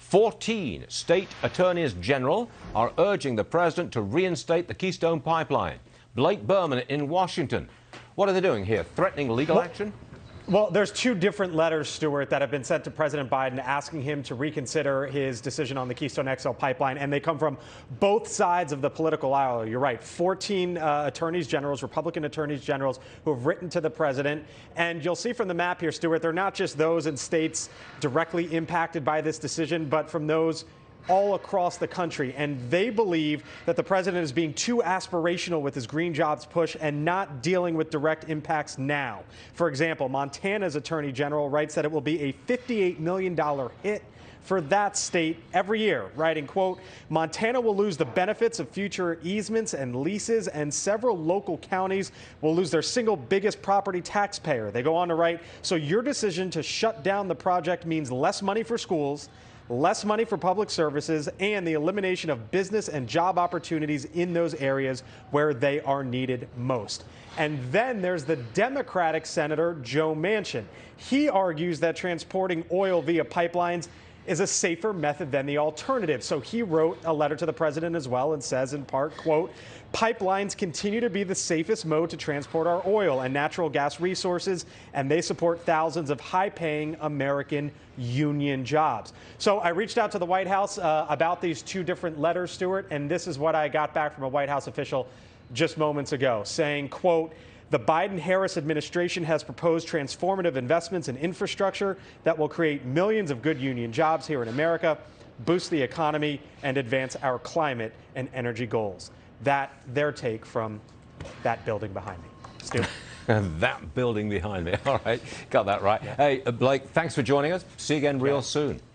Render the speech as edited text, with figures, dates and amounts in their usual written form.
14 state attorneys general are urging the president to reinstate the Keystone Pipeline. Blake Berman in Washington. What are they doing here? Threatening legal action? Well, there's two different letters, Stuart, that have been sent to President Biden asking him to reconsider his decision on the Keystone XL pipeline, and they come from both sides of the political aisle. You're right, 14 attorneys generals, Republican attorneys generals, who have written to the president. And you'll see from the map here, Stuart, they're not just those in states directly impacted by this decision, but from those all across the country. And they believe that the president is being too aspirational with his green jobs push and not dealing with direct impacts now. For example, Montana's attorney general writes that it will be a $58 million hit for that state every year, writing, quote, Montana will lose the benefits of future easements and leases, and several local counties will lose their single biggest property taxpayer. They go on to write, so your decision to shut down the project means less money for schools, less money for public services, and the elimination of business and job opportunities in those areas where they are needed most. And then there's the Democratic Senator Joe Manchin. He argues that transporting oil via pipelines is a safer method than the alternative. So he wrote a letter to the president as well and says in part, quote, pipelines continue to be the safest mode to transport our oil and natural gas resources, and they support thousands of high-paying American union jobs. So I reached out to the White House about these two different letters, Stuart, and this is what I got back from a White House official just moments ago, saying, quote, the Biden-Harris administration has proposed transformative investments in infrastructure that will create millions of good union jobs here in America, boost the economy, and advance our climate and energy goals. That, their take from that building behind me. Stu. That building behind me. All right, got that right. Yeah. Hey, Blake, thanks for joining us. See you again real soon.